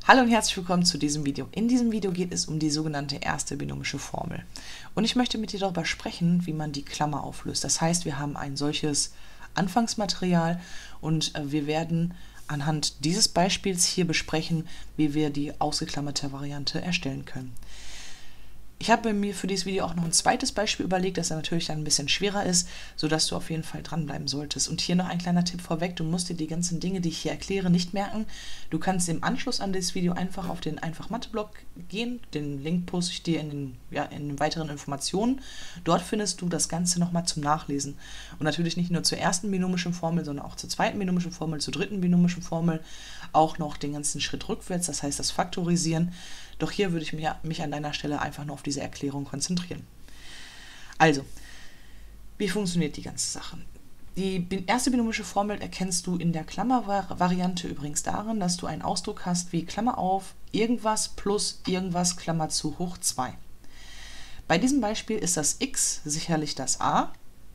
Hallo und herzlich willkommen zu diesem Video. In diesem Video geht es um die sogenannte erste binomische Formel. Und ich möchte mit dir darüber sprechen, wie man die Klammer auflöst. Das heißt, wir haben ein solches Anfangsmaterial und wir werden anhand dieses Beispiels hier besprechen, wie wir die ausgeklammerte Variante erstellen können. Ich habe mir für dieses Video auch noch ein zweites Beispiel überlegt, das natürlich dann ein bisschen schwerer ist, sodass du auf jeden Fall dranbleiben solltest. Und hier noch ein kleiner Tipp vorweg, du musst dir die ganzen Dinge, die ich hier erkläre, nicht merken. Du kannst im Anschluss an dieses Video einfach auf den Einfach-Mathe-Blog gehen. Den Link poste ich dir in den weiteren Informationen. Dort findest du das Ganze nochmal zum Nachlesen. Und natürlich nicht nur zur ersten binomischen Formel, sondern auch zur zweiten binomischen Formel, zur dritten binomischen Formel. Auch noch den ganzen Schritt rückwärts, das heißt das Faktorisieren. Doch hier würde ich mich an deiner Stelle einfach nur auf diese Erklärung konzentrieren. Also, wie funktioniert die ganze Sache? Die erste binomische Formel erkennst du in der Klammervariante übrigens darin, dass du einen Ausdruck hast wie Klammer auf, irgendwas plus irgendwas Klammer zu hoch 2. Bei diesem Beispiel ist das x sicherlich das a,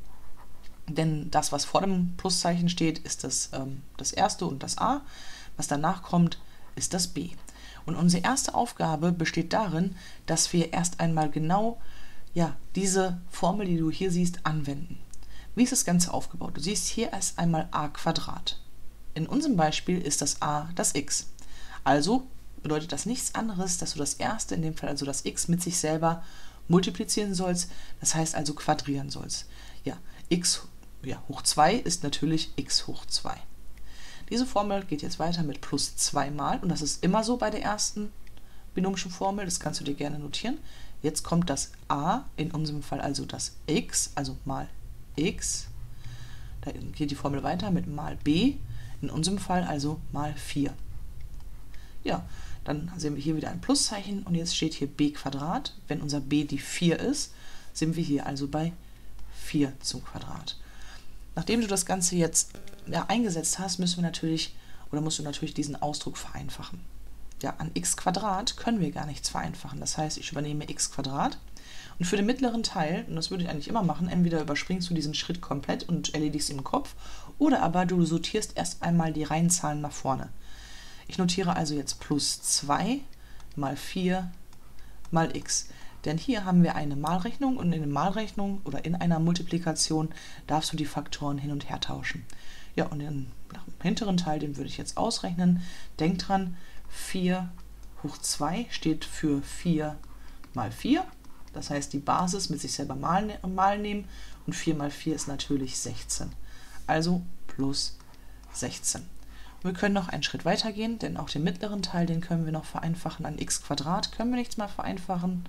denn das, was vor dem Pluszeichen steht, ist das erste und das a. Was danach kommt, ist das b. Und unsere erste Aufgabe besteht darin, dass wir erst einmal genau diese Formel, die du hier siehst, anwenden. Wie ist das Ganze aufgebaut? Du siehst hier erst einmal a². In unserem Beispiel ist das a das x. Also bedeutet das nichts anderes, dass du das erste, in dem Fall also das x, mit sich selber multiplizieren sollst, das heißt also quadrieren sollst. Ja, x hoch 2 ist natürlich x hoch 2. Diese Formel geht jetzt weiter mit plus 2 mal, und das ist immer so bei der ersten binomischen Formel, das kannst du dir gerne notieren. Jetzt kommt das a, in unserem Fall also das x, also mal x. Da geht die Formel weiter mit mal b, in unserem Fall also mal 4. Ja, dann sehen wir hier wieder ein Pluszeichen und jetzt steht hier b². Wenn unser b die 4 ist, sind wir hier also bei 4 zum Quadrat. Nachdem du das Ganze jetzt eingesetzt hast, musst du natürlich diesen Ausdruck vereinfachen. Ja, an x² können wir gar nichts vereinfachen. Das heißt, ich übernehme x². Und für den mittleren Teil, und das würde ich eigentlich immer machen, entweder überspringst du diesen Schritt komplett und erledigst ihn im Kopf, oder aber du sortierst erst einmal die Reihenzahlen nach vorne. Ich notiere also jetzt plus 2 mal 4 mal x. Denn hier haben wir eine Malrechnung und in der Malrechnung oder in einer Multiplikation darfst du die Faktoren hin und her tauschen. Ja, und den hinteren Teil, den würde ich jetzt ausrechnen. Denk dran, 4 hoch 2 steht für 4 mal 4. Das heißt, die Basis mit sich selber mal nehmen und 4 mal 4 ist natürlich 16. Also plus 16. Wir können noch einen Schritt weiter gehen, denn auch den mittleren Teil, den können wir noch vereinfachen. An x² können wir nichts mehr vereinfachen.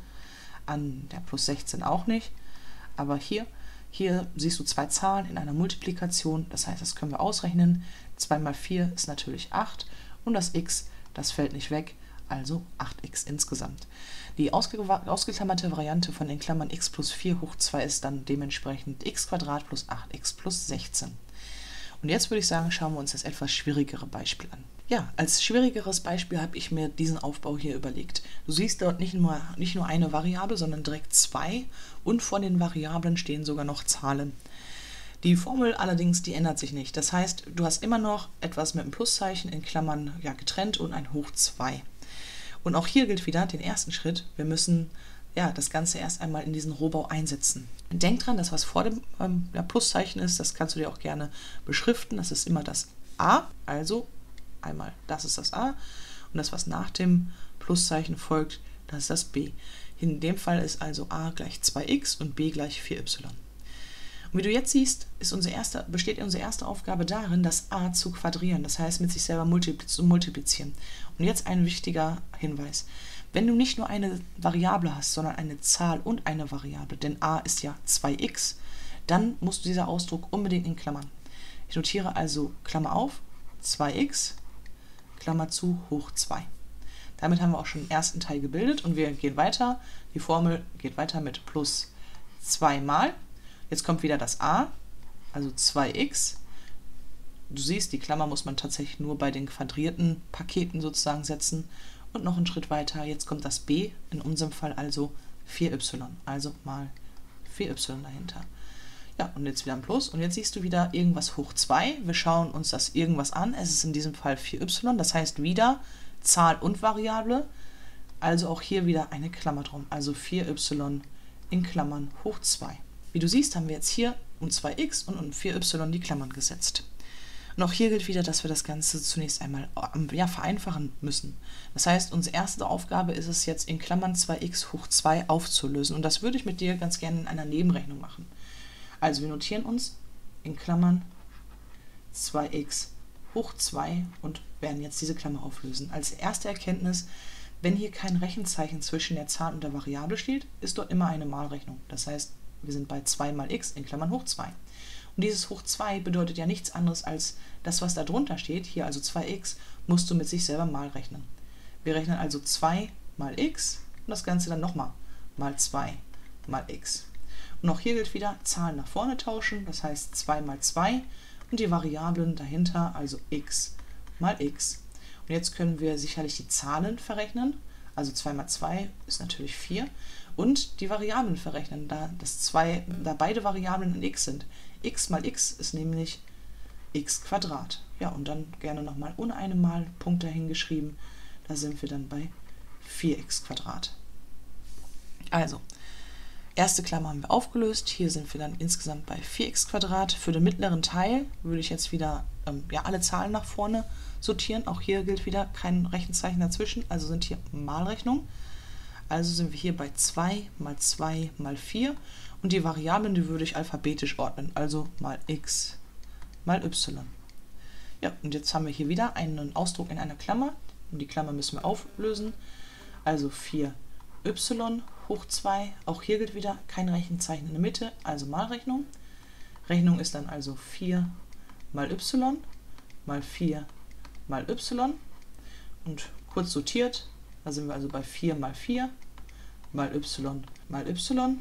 An der plus 16 auch nicht, aber hier siehst du zwei Zahlen in einer Multiplikation, das heißt, das können wir ausrechnen. 2 mal 4 ist natürlich 8 und das x, das fällt nicht weg, also 8x insgesamt. Die ausgeklammerte Variante von den Klammern x plus 4 hoch 2 ist dann dementsprechend x² plus 8x plus 16. Und jetzt würde ich sagen, schauen wir uns das etwas schwierigere Beispiel an. Ja, als schwierigeres Beispiel habe ich mir diesen Aufbau hier überlegt. Du siehst dort nicht nur eine Variable, sondern direkt zwei, und vor den Variablen stehen sogar noch Zahlen. Die Formel allerdings, die ändert sich nicht. Das heißt, du hast immer noch etwas mit einem Pluszeichen in Klammern getrennt und ein hoch 2. Und auch hier gilt wieder den ersten Schritt. Wir müssen das Ganze erst einmal in diesen Rohbau einsetzen. Denk dran, das was vor dem Pluszeichen ist, das kannst du dir auch gerne beschriften. Das ist immer das a, also einmal, das ist das a, und das, was nach dem Pluszeichen folgt, das ist das b. In dem Fall ist also a gleich 2x und b gleich 4y. Und wie du jetzt siehst, besteht unsere erste Aufgabe darin, das a zu quadrieren, das heißt mit sich selber zu multiplizieren. Und jetzt ein wichtiger Hinweis. Wenn du nicht nur eine Variable hast, sondern eine Zahl und eine Variable, denn a ist ja 2x, dann musst du dieser Ausdruck unbedingt in Klammern. Ich notiere also Klammer auf, 2x, Klammer zu, hoch 2. Damit haben wir auch schon den ersten Teil gebildet und wir gehen weiter. Die Formel geht weiter mit plus 2 mal. Jetzt kommt wieder das a, also 2x. Du siehst, die Klammer muss man tatsächlich nur bei den quadrierten Paketen sozusagen setzen. Und noch einen Schritt weiter, jetzt kommt das b, in unserem Fall also 4y, also mal 4y dahinter. Ja, und jetzt wieder ein Plus, und jetzt siehst du wieder irgendwas hoch 2. Wir schauen uns das irgendwas an, es ist in diesem Fall 4y, das heißt wieder Zahl und Variable, also auch hier wieder eine Klammer drum, also 4y in Klammern hoch 2. Wie du siehst, haben wir jetzt hier um 2x und um 4y die Klammern gesetzt. Und auch hier gilt wieder, dass wir das Ganze zunächst einmal vereinfachen müssen. Das heißt, unsere erste Aufgabe ist es jetzt in Klammern 2x hoch 2 aufzulösen. Und das würde ich mit dir ganz gerne in einer Nebenrechnung machen. Also wir notieren uns in Klammern 2x hoch 2 und werden jetzt diese Klammer auflösen. Als erste Erkenntnis, wenn hier kein Rechenzeichen zwischen der Zahl und der Variable steht, ist dort immer eine Malrechnung. Das heißt, wir sind bei 2 mal x in Klammern hoch 2. Und dieses hoch 2 bedeutet ja nichts anderes als das, was da drunter steht, hier also 2x, musst du mit sich selber mal rechnen. Wir rechnen also 2 mal x und das Ganze dann nochmal mal 2 mal x. Und auch hier gilt wieder, Zahlen nach vorne tauschen, das heißt 2 mal 2 und die Variablen dahinter, also x mal x. Und jetzt können wir sicherlich die Zahlen verrechnen, also 2 mal 2 ist natürlich 4, und die Variablen verrechnen, da beide Variablen in x sind. X mal x ist nämlich x². Ja, und dann gerne nochmal ohne einen Malpunkt dahin geschrieben, da sind wir dann bei 4x². Also, erste Klammer haben wir aufgelöst, hier sind wir dann insgesamt bei 4x². Für den mittleren Teil würde ich jetzt wieder alle Zahlen nach vorne sortieren. Auch hier gilt wieder kein Rechenzeichen dazwischen, also sind hier Malrechnungen. Also sind wir hier bei 2 mal 2 mal 4 und die Variablen, die würde ich alphabetisch ordnen, also mal x mal y. Ja, und jetzt haben wir hier wieder einen Ausdruck in einer Klammer und die Klammer müssen wir auflösen, also 4y hoch 2, auch hier gilt wieder kein Rechenzeichen in der Mitte, also Malrechnung. Rechnung ist dann also 4 mal y mal 4 mal y und kurz sortiert, da sind wir also bei 4 mal 4 mal y mal y.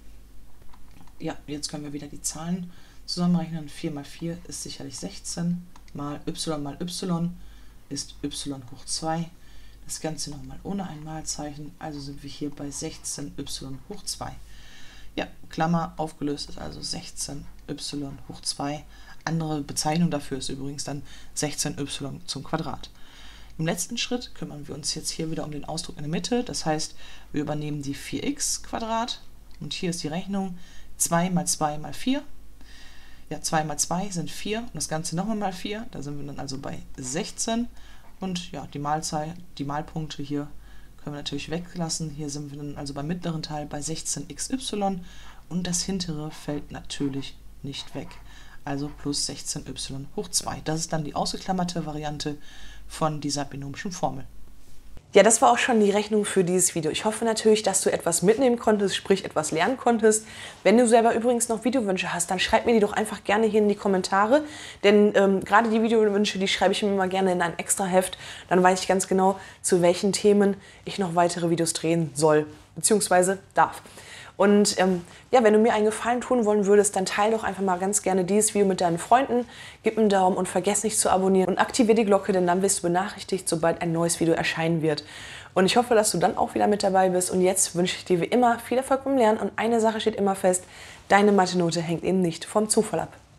Ja, jetzt können wir wieder die Zahlen zusammenrechnen. 4 mal 4 ist sicherlich 16, mal y ist y hoch 2. Das Ganze nochmal ohne ein Malzeichen, also sind wir hier bei 16y hoch 2. Ja, Klammer aufgelöst ist also 16y hoch 2. Andere Bezeichnung dafür ist übrigens dann 16y zum Quadrat. Im letzten Schritt kümmern wir uns jetzt hier wieder um den Ausdruck in der Mitte. Das heißt, wir übernehmen die 4x² und hier ist die Rechnung 2 mal 2 mal 4. Ja, 2 mal 2 sind 4 und das Ganze nochmal mal 4. Da sind wir dann also bei 16. Und ja, die Malpunkte hier können wir natürlich weglassen. Hier sind wir dann also beim mittleren Teil bei 16xy und das hintere fällt natürlich nicht weg. Also plus 16y hoch 2. Das ist dann die ausgeklammerte Variante von dieser binomischen Formel. Ja, das war auch schon die Rechnung für dieses Video. Ich hoffe natürlich, dass du etwas mitnehmen konntest, sprich etwas lernen konntest. Wenn du selber übrigens noch Videowünsche hast, dann schreib mir die doch einfach gerne hier in die Kommentare. Denn gerade die Videowünsche, die schreibe ich mir immer gerne in ein extra Heft. Dann weiß ich ganz genau, zu welchen Themen ich noch weitere Videos drehen soll bzw. darf. Und ja, wenn du mir einen Gefallen tun wollen würdest, dann teile doch einfach mal ganz gerne dieses Video mit deinen Freunden, gib einen Daumen und vergiss nicht zu abonnieren und aktiviere die Glocke, denn dann wirst du benachrichtigt, sobald ein neues Video erscheinen wird. Und ich hoffe, dass du dann auch wieder mit dabei bist. Und jetzt wünsche ich dir wie immer viel Erfolg beim Lernen und eine Sache steht immer fest, deine Mathe-Note hängt eben nicht vom Zufall ab.